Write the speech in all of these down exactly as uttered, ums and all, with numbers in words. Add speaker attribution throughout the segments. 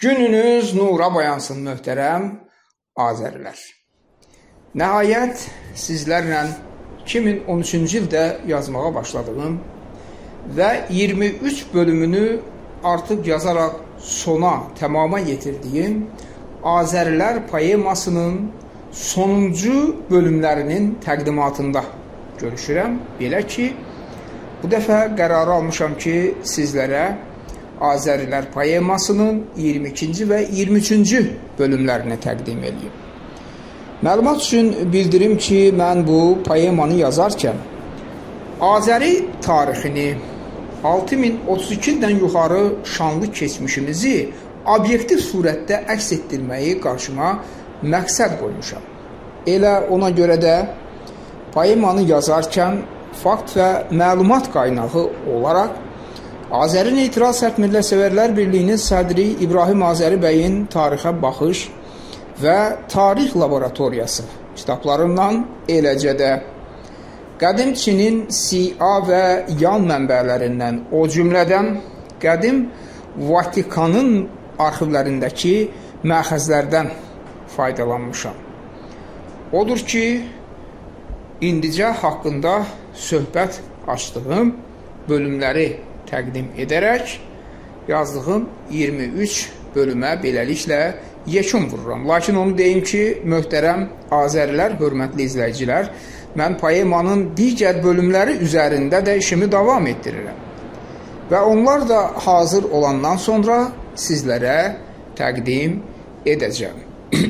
Speaker 1: Gününüz nura boyansın möhtərəm Azərilər. Nəhayət sizlərlə iki min on üçüncü ildə yazmağa başladığım və iyirmi üç bölümünü artıq yazaraq sona tamama yetirdiyim Azərilər poemasının sonuncu bölümlərinin təqdimatında görüşürəm. Belə ki, bu dəfə qərarı almışam ki, sizlərə Azərilər poemasının iyirmi ikinci və iyirmi üçüncü bölümlərini təqdim edeyim. Məlumat üçün bildirim ki, mən bu poemanı yazarkən Azəri tarixini, altı min otuz iki ildən yuxarı şanlı keçmişimizi obyektiv surətdə əks etdirməyi qarşıma məqsəd qoymuşam. Elə ona görə də poemanı yazarkən fakt və məlumat qaynağı olaraq Azəri Neytral Sərt Millətsevərlər Birliyinin sədri İbrahim Azəri bəyin tarixə baxış və tarix laboratoriyası kitablarından, eləcə də qədim Çinin Sia və yan mənbələrindən, o cümlədən qədim Vatikanın arxivlərindəki məxəzlərdən faydalanmışam. Odur ki, indicə haqqında söhbət açdığım bölümləri təqdim edərək yazdığım iyirmi üç bölümə beləliklə yekun vururam. Lakin onu deyim ki, möhtərəm Azərilər, hörmətli izləyicilər, mən poemanın digər bölümləri üzərində də işimi davam etdirirəm. Və onlar da hazır olandan sonra sizlərə təqdim edəcəm.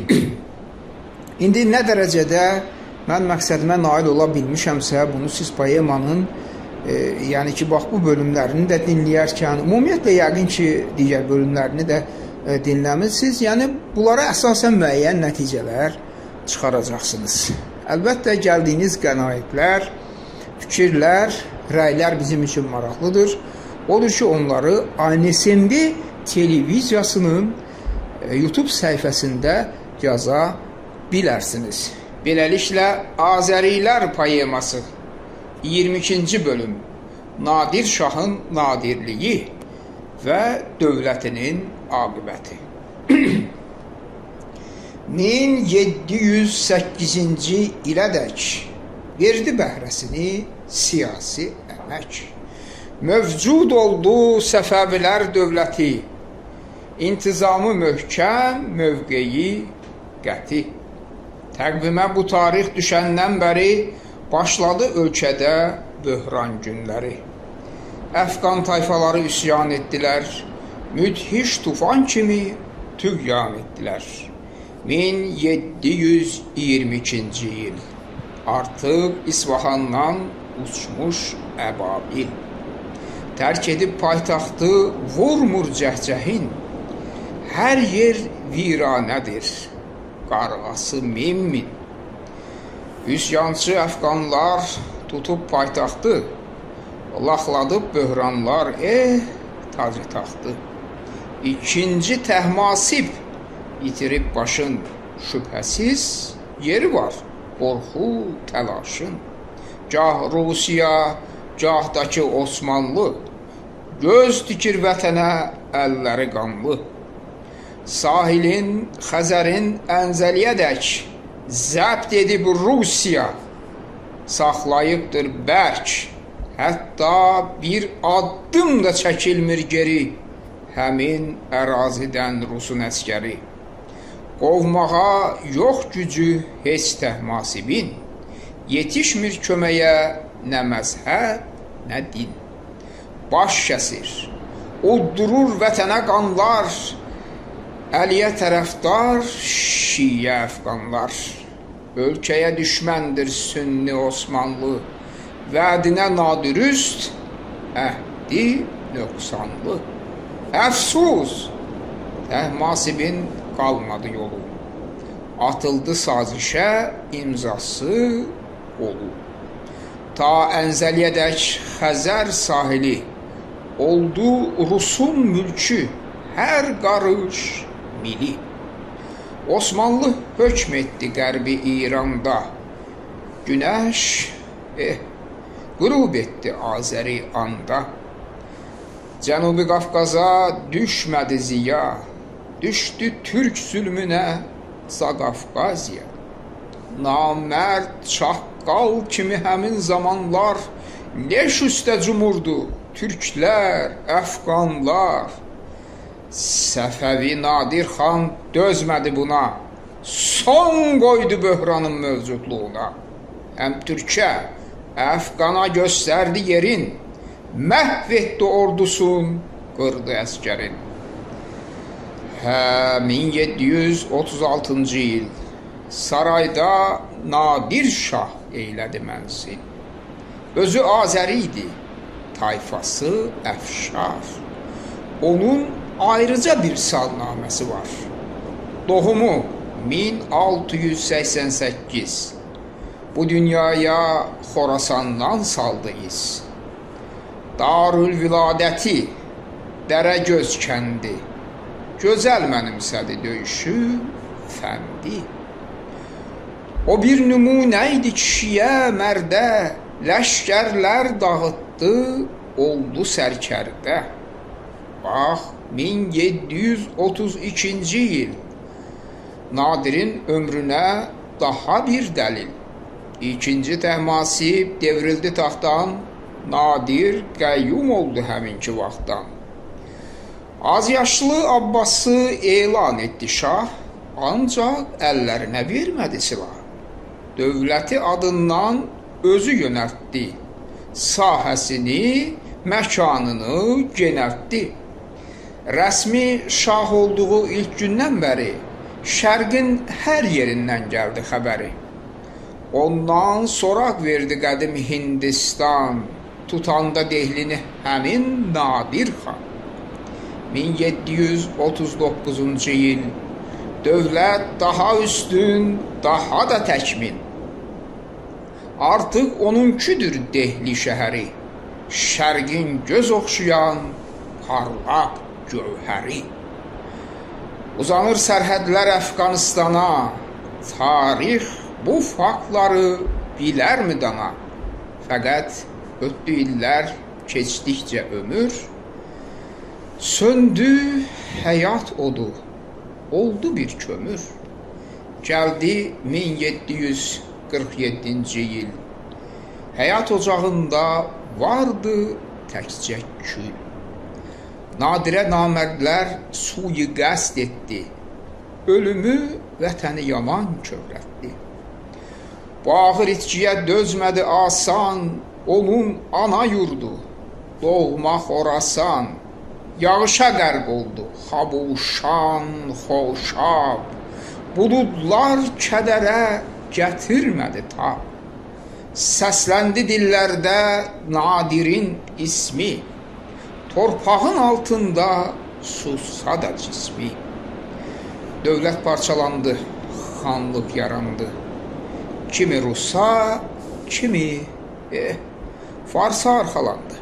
Speaker 1: İndi nə dərəcədə mən məqsədimə nail ola bilmişəmsə, bunu siz poemanın E, yəni ki, bax bu bölümlərini də dinləyərkən, ümumiyyətlə yəqin ki, digər bölümlərini də e, dinləmişsiniz. Yəni, bunlara əsasən müəyyən nəticələr çıxaracaqsınız. Əlbəttə, gəldiyiniz qənaətlər, fikirlər, rəylər bizim üçün maraqlıdır. Odur ki, onları A N S M D televiziyasının e, YouTube səhifəsində yaza bilərsiniz. Beləliklə, Azərilər poeması iyirmi ikinci bölüm Nadir Şahın nadirliyi və dövlətinin aqibəti. min yeddi yüz səkkizinci ilədək verdi bəhrəsini siyasi əmək. Mövcud oldu Səfəvilər dövləti, intizamı möhkəm, mövqeyi qəti. Təqvimə bu tarix düşəndən bəri başladı ölkədə böhran günləri. Əfqan tayfaları üsyan etdilər, müdhiş tufan kimi tüğyan etdilər. min yeddi yüz iyirmi ikinci il artıq İsfahandan uçmuş əbabil. Tərk edib paytaxtı vurmur cəhcəhin, hər yer viranədir, qarğası min min. Üsyançı əfqanlar tutub paytaxtı, laxladıb böhranlar, eh, tacı taxtı. İkinci Təhmasib itirib başın, şübhəsiz yeri var, qorxu, təlaşın. Gah Rusiya, gahdakı Osmanlı, göz dikir vətənə, əlləri qanlı. Sahilin, Xəzərin Ənzəliyədək zəbt edib Rusiya, saxlayıbdır bərk, hətta bir addım da çəkilmir geri, həmin ərazidən Rusun əskəri. Qovmağa yox gücü heç Təhmasibin, yetişmir köməyə nə məzhəb, nə din. Baş kəsir, uddurur vətənə qanlar, Əliyə tərəfdar, Şiyə əfqanlar. Ölkəyə düşməndir Sünni Osmanlı, vədinə nadürüst, əhdi nöqsanlı. Əfsus, Təhmasibin qalmadı yolu, atıldı sazişə imzası qolu. Ta Ənzəliyədək Xəzər sahili, oldu Rusun mülkü, hər qarış mili. Osmanlı hökm etdi qərbi İranda, günəş eh, qürub etdi Azəri anda. Cənubi Qafqaza düşmədi ziya, düşdü türk zülmünə Zaqafqaziya. Namərd çaqqal kimi həmin zamanlar leş üstə cumurdu türklər, əfqanlar. Səfəvi Nadir xan dözmədi buna, son qoydu böhranın mövcudluğuna. Həm türkə, əfqana göstərdi yerin, məhv etdi ordusun, qırdı əskərin. Hə, min yeddi yüz otuz altıncı il sarayda Nadir Şah eylədi mənzil. Özü Azəri idi, tayfası Əfşar. Onun ayrıca bir salnaməsi var. Doğumu min altı yüz səksən səkkiz. Bu dünyaya Xorasandan saldı iz. Darül viladəti Dərəgöz kəndi, gözəl mənimsədi döyüşü fəndi. O bir nümunə idi kişiyə, mərdə, ləşkərlər dağıtdı, oldu sərkərdə. Bax, min yeddi yüz otuz ikinci il Nadirin ömrünə daha bir dəlil. İkinci Təhmasib devrildi taxtdan, Nadir qəyyum oldu həminki vaxtdan. Az yaşlı Abbası elan etdi şah, ancaq əllərinə vermədi silah. Dövləti adından özü yönəltdi, sahəsini, məkanını genəltdi. Rəsmi şah olduğu ilk gündən bəri şərqin hər yerindən gəldi xəbəri. Ondan soraq verdi qədim Hindistan, tutanda Dehlini həmin Nadir xan. min yeddi yüz otuz doqquzuncu il dövlət daha üstün, daha da təkmin. Artıq onunkidir Dehli şəhəri, şərqin göz oxşayan parlaq gövhəri. Uzanır sərhədlər Əfqanistana, tarix bu faktları bilərmi dana? Fəqət ötdü illər, keçdikcə ömür, söndü həyat odu, oldu bir kömür. Gəldi min yeddi yüz qırx yeddinci il, həyat ocağında vardı təkcə kül. Nadirə namərdlər suyu qəsd etdi, ölümü vətəni yaman kövrətdi. Bu ağır itkiyə dözmədi asan, onun ana yurdu, doğma Xorasan. Yağışa qərq oldu, Xabuşan, Xoşab. Buludlar kədərə gətirmədi tab. Səsləndi dillərdə Nadirin ismi, torpağın altında sussa da cismi. Dövlət parçalandı, xanlıq yarandı. Kimi Rusa, kimi eh, Farsa arxalandı.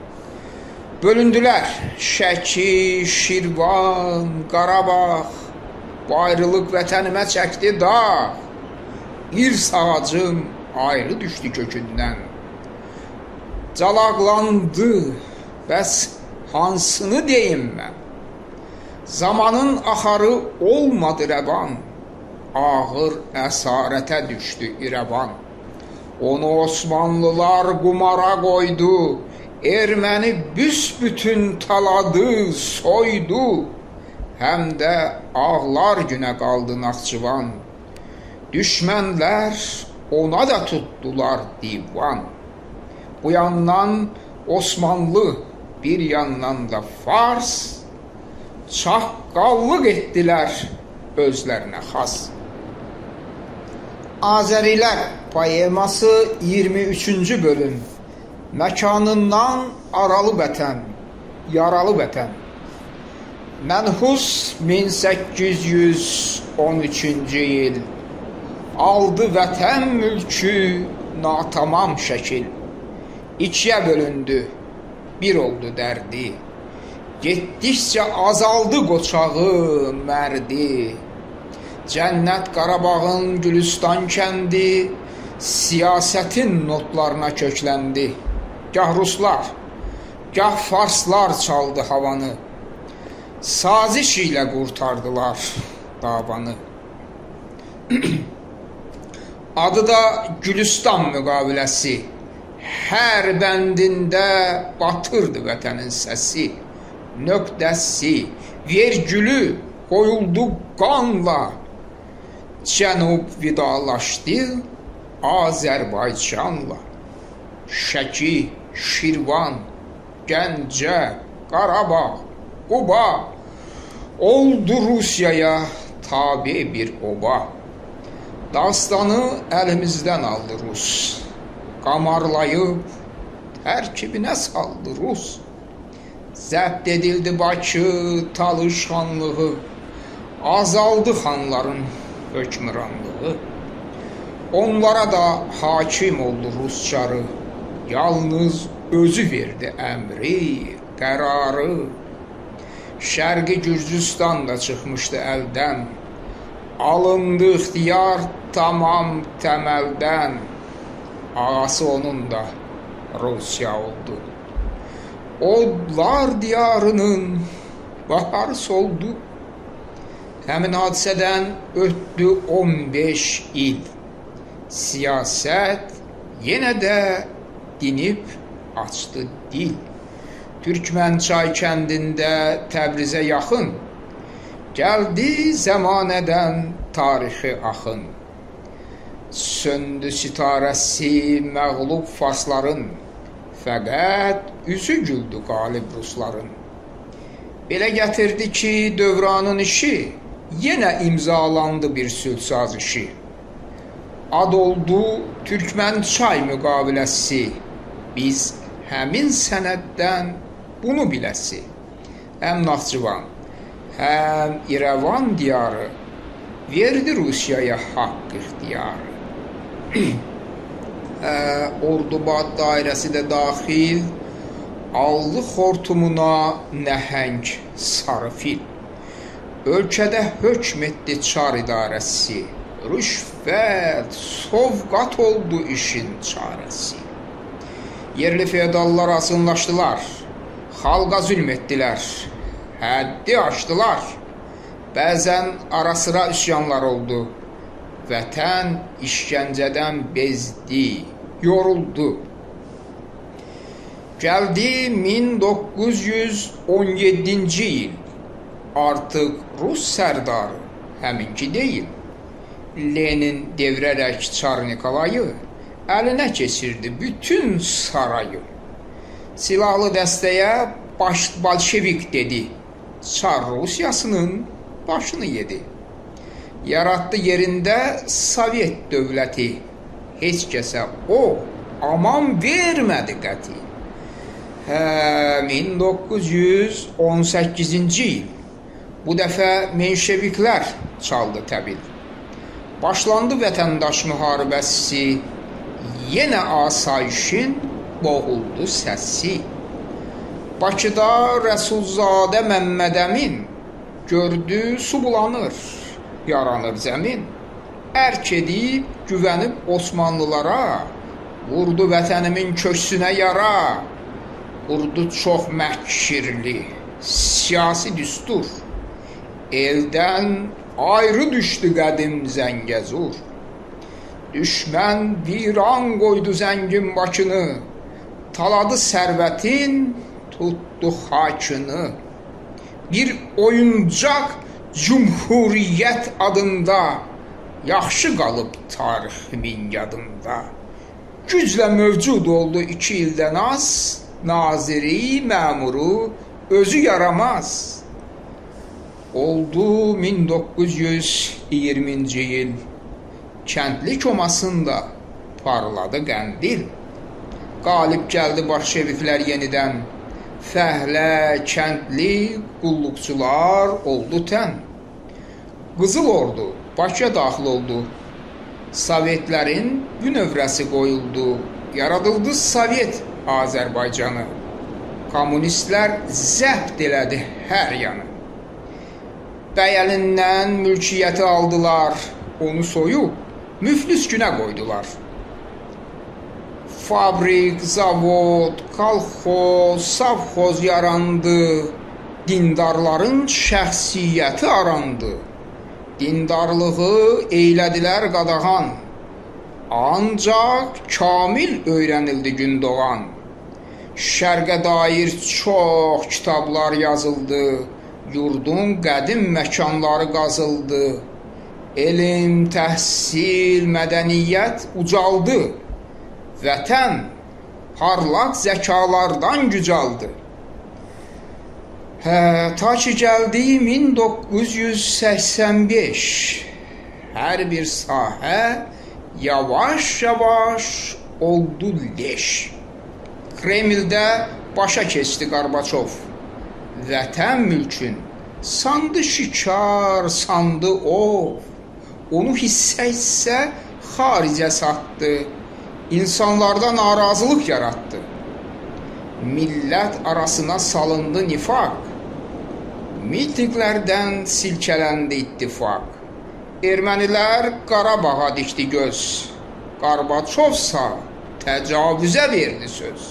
Speaker 1: Bölündülər Şəki, Şirvan, Qarabağ. Bu ayrılıq vətənimə çəkdi dağ. İrs ağacım ayrı düşdü kökündən. Calaqlandı, bəs hansını deyim mən? Zamanın axarı olmadı rəvan, ağır əsarətə düşdü İrəvan. Onu Osmanlılar qumara qoydu, erməni büsbütün taladı, soydu. Həm də ağlar günə qaldı Naxçıvan. Düşmənlər ona da tutdular divan. Bu yandan Osmanlı, bir yandan da Fars, çaqqallıq etdilər özlərinə xas. Azərilər poeması iyirmi üçüncü bölüm. Məkanından aralı vətən, yaralı vətən. Mənhus min səkkiz yüz on üçüncü il aldı vətən mülkü natamam şəkil. İkiyə bölündü, bir oldu dərdi. Getdikcə azaldı qoçağı mərdi. Cənnət Qarabağın Gülüstan kəndi siyasətin notlarına kökləndi. Gah Ruslar, gah Farslar çaldı havanı. saziş ilə qurtardılar davanı. Adı da Gülüstan müqaviləsi. Hər bəndində batırdı vətənin səsi. Nöqtəsi, vergülü qoyuldu qanla. Cənub vidalaşdı Azərbaycanla. Şəki, Şirvan, Gəncə, Qarabağ, Quba oldu Rusiyaya tabi bir oba. Dastanı əlimizdən aldı Rus. Qamarlayıb tərkibinə saldı Rus. Zəbt edildi Bakı, Talış xanlığı. Azaldı xanların hökmranlığı. Onlara da hakim oldu Rus çarı. Yalnız özü verdi əmri, qərarı. Şərqi Gürcüstan da çıxmışdı əldən. Alındı ixtiyar tamam təməldən. Ağası onun da Rusiya oldu. Odlar diyarının baharı soldu. Həmin hadisədən ötdü on beş il. Siyasət yenə də dinib açdı dil. Türkmənçay kəndində Təbrizə yaxın gəldi zəmanədən tarixi axın. Söndü sitarəsi məğlub farsların, fəqət üzü güldü qalib rusların. Belə gətirdi ki, dövranın işi yenə imzalandı bir sülh sazişi. Ad oldu Türkmənçay müqaviləsi. Biz həmin sənəddən bunu biləsi. Həm Naxçıvan, həm İrəvan diyarı verdi Rusiyaya haqq ixtiyarı. Ordubad dairəsi də daxil aldı xortumuna nəhəng sarı fil. Ölkədə hökm etdi çar idarəsi. Rüşvət, sovqat oldu işin çarəsi. Yerli feodallar asınlaşdılar, xalqa zülm etdilər, həddi aşdılar. Bəzən ara sıra üsyanlar oldu. Vətən işgəncədən bezdi, yoruldu. Gəldi min doqquz yüz on yeddinci il. Artıq Rus sərdarı həminki deyil. Lenin devrərək Çar Nikolayı əlinə keçirdi bütün sarayı. Silahlı dəstəyə baş bolşevik dedi. Çar Rusiyasının başını yedi. Yaratdı yerində Sovet dövləti. Heç kəsə o aman vermədi qəti. Hə, min doqquz yüz on səkkizinci il. Bu dəfə menşeviklər çaldı təbil. Başlandı vətəndaş müharibəsi. Yenə asayişin boğuldu səsi. Bakıda Rəsulzadə Məmməd Əmin gördü su bulanır, yaranır zəmin. Ərk edib güvənib Osmanlılara, vurdu vətənimin köksünə yara. Qurdu çox məkirli siyasi düstur. Eldən ayrı düşdü qədim Zəngəzur. Düşmən viran qoydu zəngin Bakını. Taladı sərvətin, tutdu xakını. Bir oyuncaq Cumhuriyyət adında yaxşı qalıb tariximin yadında. Güclə mövcud oldu iki ildən az, naziri, məmuru özü yaramaz. Oldu min doqquz yüz iyirminci il. Kəndli komasında parladı qəndil. Qalib gəldi bolşeviklər yenidən. Fəhlə, kəndli, qulluqçular oldu tən. Qızıl ordu Bakıya daxil oldu. Sovetlərin bünövrəsi qoyuldu. Yaradıldı Sovet Azərbaycanı. Kommunistlər zəbt elədi hər yanı. Bəy əlindən mülkiyyəti aldılar. Onu soyub müflis günə qoydular. Fabrik, zavod, kolxoz, savxoz yarandı. dindarların şəxsiyyəti arandı. Dindarlığı eylədilər qadağan. Ancaq kamil öyrənildi gün doğan. Şərqə dair çox kitablar yazıldı. Yurdun qədim məkanları qazıldı. Elm, təhsil, mədəniyyət ucaldı. Vətən parlaq zəkalardan gücaldı. Hə, ta ki gəldi min doqquz yüz səksən beş. Hər bir sahə yavaş-yavaş oldu leş. Kremldə başa keçdi Qarbaçov. Vətən mülkün sandı şikar, sandı ov. Onu hissə-hissə xaricə satdı. İnsanlarda narazılıq yaratdı. Millət arasına salındı nifaq. Mitinglərdən silkələndi ittifaq. Ermənilər Qarabağa dikdi göz. Qarbaçovsa təcavüzə verdi söz.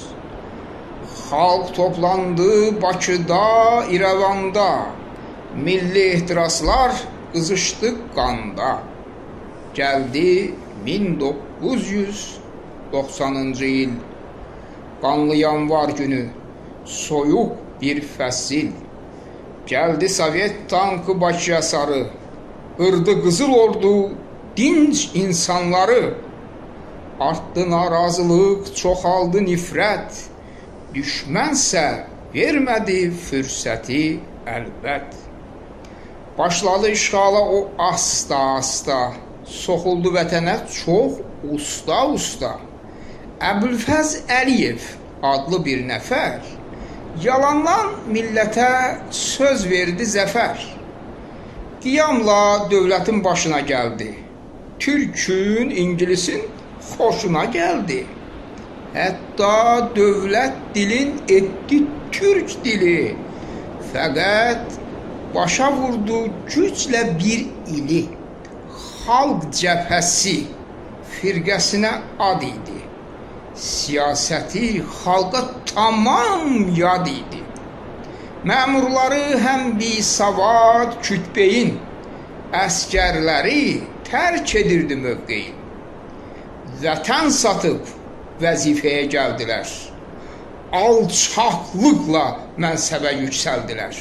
Speaker 1: Xalq toplandı Bakıda, İrəvanda. Milli ehtiraslar qızışdı qanda. Gəldi min doqquz yüz doxsanıncı il. Qanlı yanvar günü, soyuq bir fəsil. Gəldi Sovet tankı Bakıya sarı. Irdı qızıl ordu dinc insanları. Artdı narazılıq, çoxaldı nifrət. Düşmənsə vermədi fürsəti əlbət. Başladı işğala o asta-asta. Soxuldu vətənə çox usta-usta. Əbülfəz Əliyev adlı bir nəfər yalandan millətə söz verdi zəfər. Qiyamla dövlətin başına gəldi. Türkün, İngilisin xoşuna gəldi. Hətta dövlət dilin etdi türk dili. Fəqət başa vurdu güclə bir ili. Xalq cəbhəsi firqəsinə ad idi. Siyasəti xalqa tamam yad idi. Məmurları həm bisavad kütbeyin, əskərləri tərk edirdi mövqeyin. Vətən satıb vəzifəyə gəldilər. Alçaqlıqla mənsəbə yüksəldilər.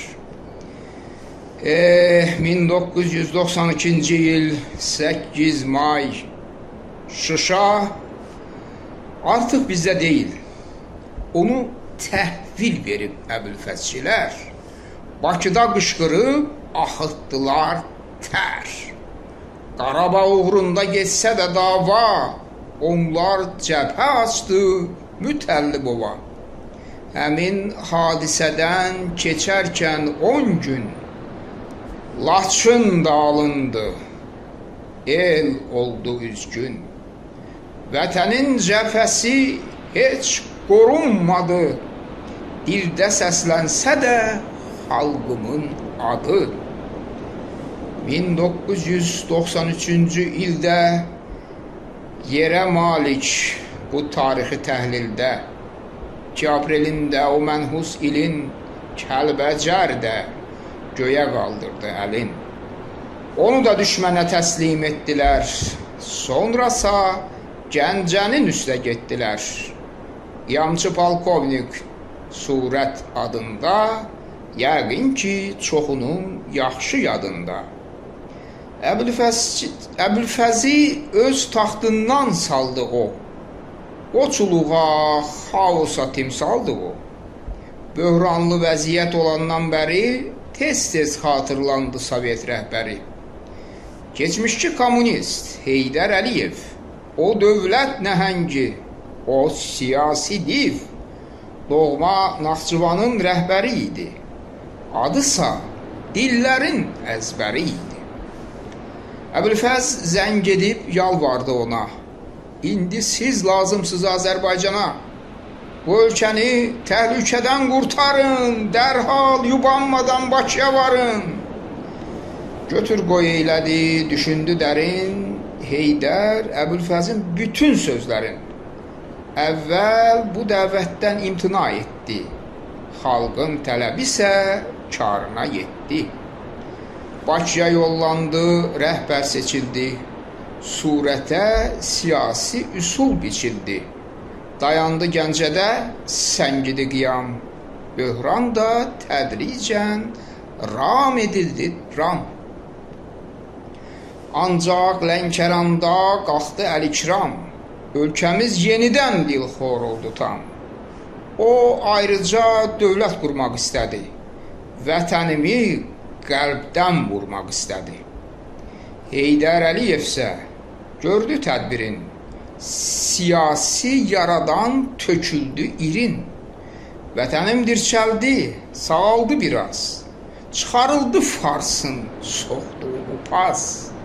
Speaker 1: E, min doqquz yüz doxsan ikinci il səkkiz may Şuşa artıq bizdə deyil. Onu təhvil verib Əbülfəzçilər. Bakıda qışqırıb axıtdılar tər. Qarabağ uğrunda geçsə də dava, onlar cəbhə açdı Mütəllibova. Həmin hadisədən keçərkən on gün Laçın da alındı. El oldu üzgün. Vətənin cəbhəsi heç qorunmadı. Dildə səslənsə də xalqımın adı. min doqquz yüz doxsan üçüncü ildə yerə malik bu tarixi təhlildə iki aprelində o mənhus ilin Kəlbəcər də göyə qaldırdı əlin. Onu da düşmənə təslim etdilər. Sonrasa Gəncənin üstə getdilər. Yamçı polkovnik Surət adında, yəqin ki, çoxunun yaxşı yadında. Əbülfəzi öz taxtından saldı o. Qoçuluğa, xaosa timsaldı o. Böhranlı vəziyyət olandan bəri tez-tez xatırlandı Sovet rəhbəri. Keçmişçi kommunist Heydər Əliyev, o dövlət nəhəngi, o siyasi div, doğma Naxçıvanın rəhbəri idi. Adısa dillərin əzbəri idi. Əbülfəz zəng edib yalvardı ona. İndi siz lazımsınız Azərbaycana. Bu ölkəni təhlükədən qurtarın, dərhal yubanmadan Bakıya varın. Götür qoy eylədi, düşündü dərin. Heydər Əbülfəzin bütün sözlərin. Əvvəl bu dəvətdən imtina etdi. Xalqın tələbi isə karına yetdi. Bakıya yollandı, rəhbər seçildi. Surətə siyasi üsul biçildi. Dayandı Gəncədə səngidi qiyam. Böhran da tədricən ram edildi ram. Ancaq Lənkəranda qalxdı Əlikram. Ölkəmiz yenidən dilxor oldu tam. O ayrıca dövlət qurmaq istədi. Vətənimi qəlbdən vurmaq istədi. Heydər Əliyev isə gördü tədbirin. Siyasi yaradan töküldü irin. Vətənim dirçəldi, sağaldı biraz. Çıxarıldı Farsın soxduğu pas.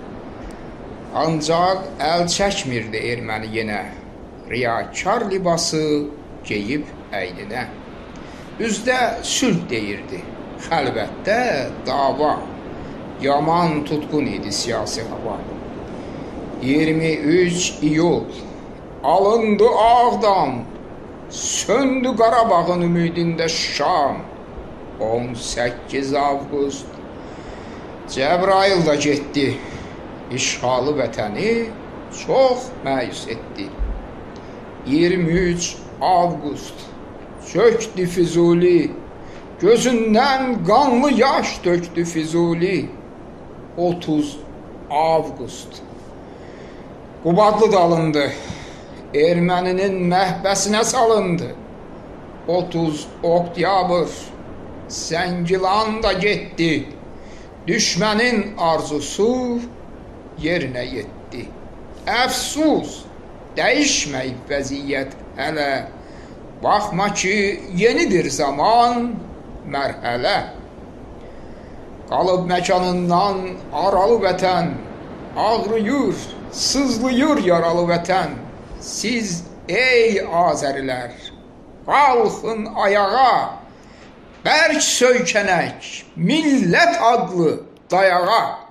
Speaker 1: Ancaq əl çəkmirdi erməni yenə. Riyakar libası geyib əyninə. Üzdə sülh deyirdi. Xəlvətdə dava. Yaman tutqun idi siyasi hava. iyirmi üç iyul alındı Ağdam. Söndü Qarabağın ümidində Şam. on səkkiz avqust Cəbrayıl da getdi. İşğalı vətəni çox məyus etdi. iyirmi üç avqust çöktü Füzuli. Gözündən qanlı yaş döktü Füzuli. otuz avqust Qubadlı dalındı. Erməninin məhbəsinə salındı. otuz oktyabr Zəngilan da getdi. Düşmənin arzusu yerinə yetdi. Əfsus, dəyişməyib vəziyyət hələ. Baxma ki, yenidir zaman, mərhələ. Qalıb məkanından aralı vətən, ağrıyır, sızlayır yaralı vətən. Siz ey Azərilər, qalxın ayağa, bərk söykənək millət adlı dayağa.